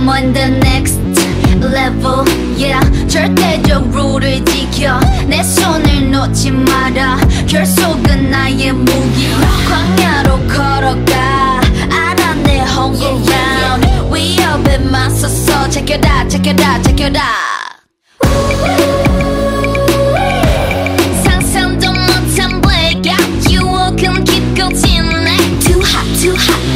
I'm on the next level yeah 절대적 룰을 지켜 내 손을 놓지 마라 결속은 나의 무기 광야로 걸어가 알아 내 home ground 위협에 맞서서 제껴라 제껴라 제껴라 상상도 못한 blackout 유혹은 깊고 진해 Too hot too hot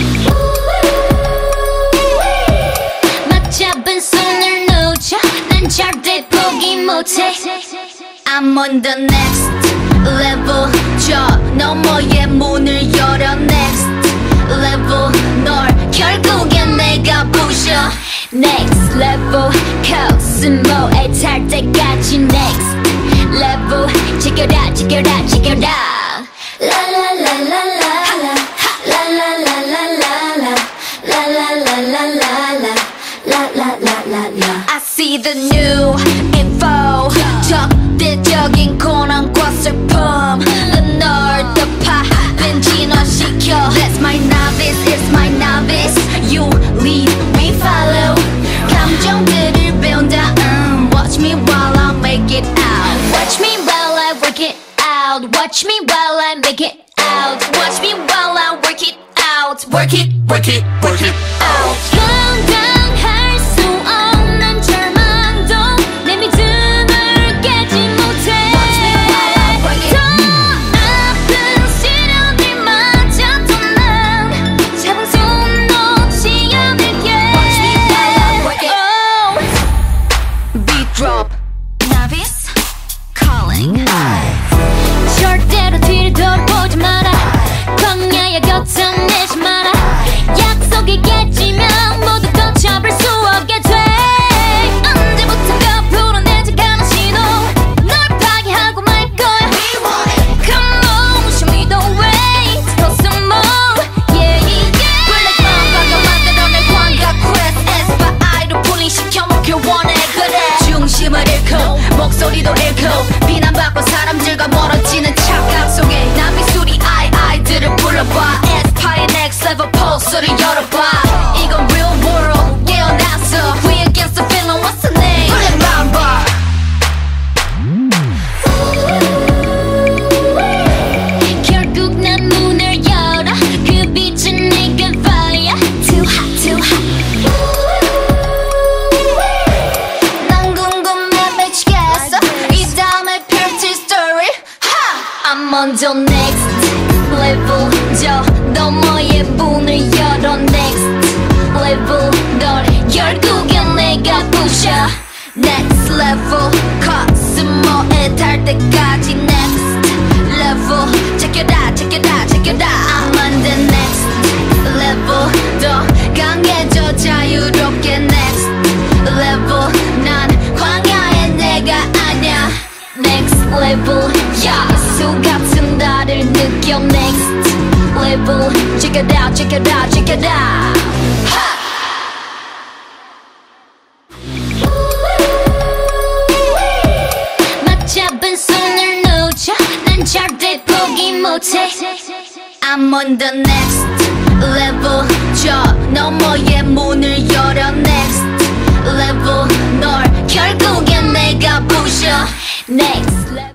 맞잡은 손을 놓쳐 난 절대 포기 못해 I'm on the next level 저 너머의 문을 열어 next level 널 결국엔 내가 부셔 Next level 코스모에 탈 때까지 Next level 지켜라 지켜라 지켜라 라라라라라라 라라라라라라 라라라라라라 라라라라라 I see the new info 적대적인 고난과 슬픔 널 덮아 진화시켜 That's my novice, it's my novice You lead, we follow 감정들을 배운다 Watch me while I make it out Watch me while I work it out Watch me while I make it out Watch me while I work it out Work it, work it, work it out 감당할 수 없는 절망도 내 믿음을 깨지 못해 절대로 뒤를 돌아보지 마라 광야의 곁을 내지 마라 약속이 깨지면 모두 걷잡을 수 없게 돼 언제부턴가 불어내지 않은 신호 널 파괴하고 말 거야 Come on show me the way 더 some more yeah yeah Black 마음과 만들어낸 광각 quest aespa 아이로 분리시켜 목표 원해 그래 중심을 잃고 목소리도 잃고 비난받고 사람들과 멀어지는 착각 속에 난 미술이 아이들을 불러봐 aespa의 next level 포스를 열어봐 이건 real world 깨어났어 We against the feeling what's the name 불린 마음봐 결국 난 문을 열어 그 빛은 내가 fire Too hot too hot 난 궁금해 미치겠어 이 다음에 펼칠 story I'm on the next level 저 너머의 문을 열어 next level 널 결국엔 내가 부셔 Next level 코스모에 달 때까지 Next level 제껴라 제껴라 제껴라 I'm on the next level 더 강해져 자유롭게 Next level 난 광야의 내가 아냐 Next level 야수 같은 나를 느껴 Next level check it out 맞잡은 손을 놓쳐 난 절대 포기 못해 I'm on the next level 저 너머의 문을 열어 Next level 널 결국엔 내가 부셔 Next level